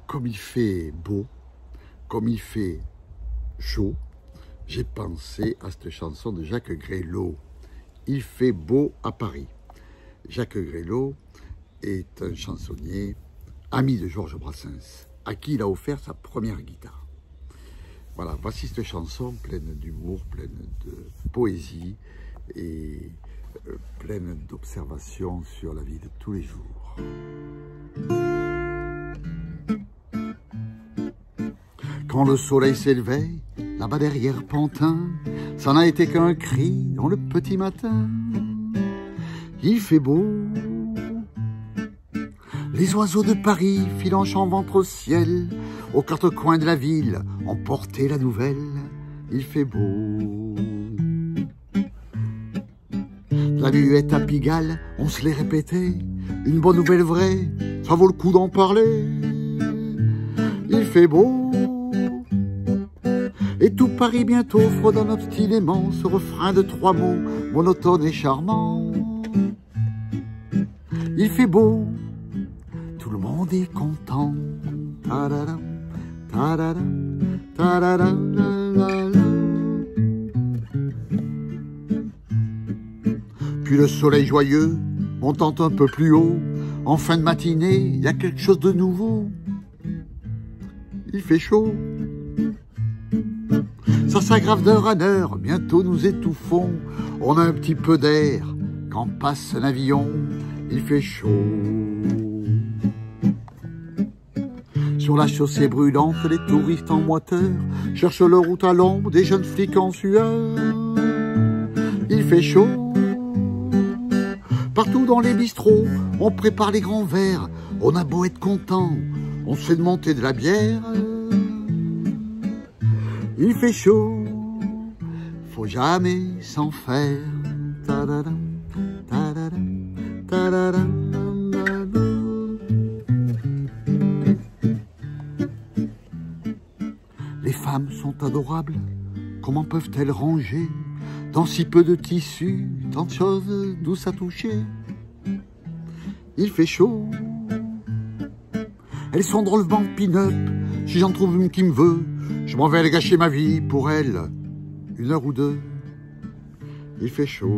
Comme il fait beau, comme il fait chaud, j'ai pensé à cette chanson de Jacques Grélot. Il fait beau à Paris. Jacques Grélot est un chansonnier, ami de Georges Brassens, à qui il a offert sa première guitare. Voilà, voici cette chanson pleine d'humour, pleine de poésie et pleine d'observations sur la vie de tous les jours. Quand le soleil s'élevait, là-bas derrière Pantin, ça n'a été qu'un cri dans le petit matin. Il fait beau. Les oiseaux de Paris, filant chant ventre au ciel, aux quatre coins de la ville, ont porté la nouvelle. Il fait beau. La muette à Pigalle, on se l'est répété, une bonne nouvelle vraie, ça vaut le coup d'en parler. Il fait beau. Et tout Paris bientôt fredonne obstinément ce refrain de trois mots, monotone et charmant. Il fait beau, tout le monde est content. Ta-da-da, ta-da-da, ta-da-da, la-la-la. Puis le soleil joyeux, montant un peu plus haut, en fin de matinée, il y a quelque chose de nouveau. Il fait chaud. Ça s'aggrave d'heure en heure, bientôt nous étouffons. On a un petit peu d'air quand passe un avion. Il fait chaud. Sur la chaussée brûlante, les touristes en moiteur cherchent leur route à l'ombre, des jeunes flics en sueur. Il fait chaud. Partout dans les bistrots, on prépare les grands verres. On a beau être content, on se fait de monter de la bière. Il fait chaud, faut jamais s'en faire. Ta-da-da, ta-da-da, ta-da-da, ta-da-da. Les femmes sont adorables, comment peuvent-elles ranger dans si peu de tissu, tant de choses douces à toucher. Il fait chaud. Elles sont drôlement pin-up, si j'en trouve une qui me veut, je m'en vais aller gâcher ma vie pour elle, une heure ou deux. Il fait chaud.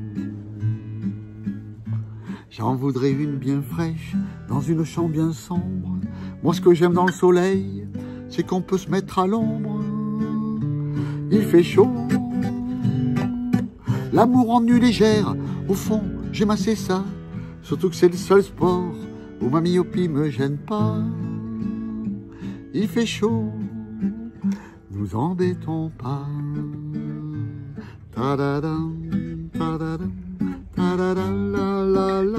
J'en voudrais une bien fraîche, dans une chambre bien sombre. Moi ce que j'aime dans le soleil, c'est qu'on peut se mettre à l'ombre. Il fait chaud. L'amour en nuit légère, au fond, j'aime assez ça. Surtout que c'est le seul sport où ma myopie me gêne pas. Il fait chaud, nous embêtons pas. Ta-da-da, ta-da-da, ta-da-da, la la la.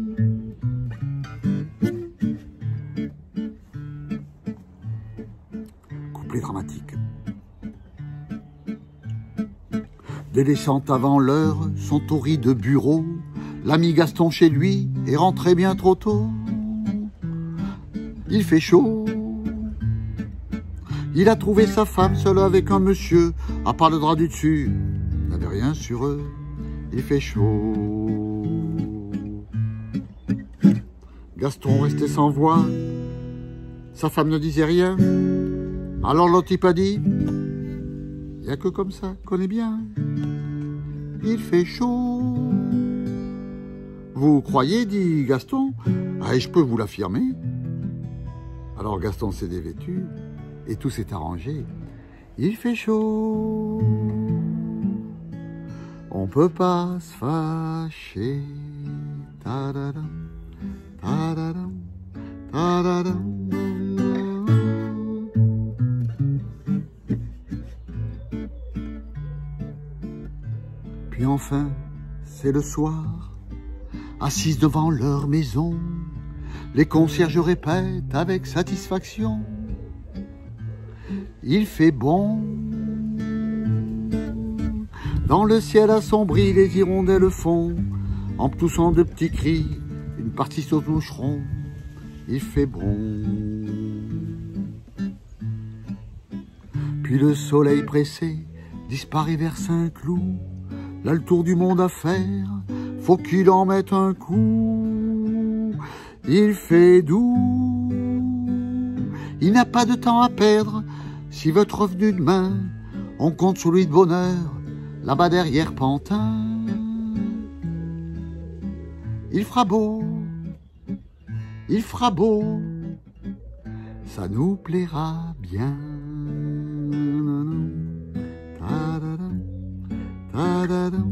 Couplet dramatique. Délaissant avant l'heure son tourri de bureau, l'ami Gaston chez lui est rentré bien trop tôt. Il fait chaud. Il a trouvé sa femme seule avec un monsieur, à part le drap du dessus, n'avait rien sur eux. Il fait chaud. Gaston restait sans voix, sa femme ne disait rien. Alors l'autre type a dit, il n'y a que comme ça qu'on est bien. Il fait chaud. Vous croyez, dit Gaston? Ah, je peux vous l'affirmer. Alors Gaston s'est dévêtu et tout s'est arrangé. Il fait chaud. On peut pas se fâcher. Ta-da-da, ta-da-da, ta-da-da. Puis enfin, c'est le soir, assises devant leur maison, les concierges répètent avec satisfaction. Il fait bon. Dans le ciel assombri, les hirondelles font, en poussant de petits cris, une partie saute-moucheron. Il fait bon. Puis le soleil pressé disparaît vers Saint-Cloud. Là le tour du monde à faire, faut qu'il en mette un coup. Il fait doux, Il n'a pas de temps à perdre. Si votre revenu demain, on compte sur lui de bonheur, là-bas derrière Pantin. Il fera beau, ça nous plaira bien. Ta-da-dam, ta-da-dam.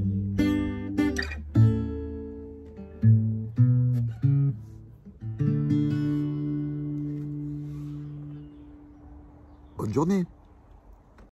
Bonne journée.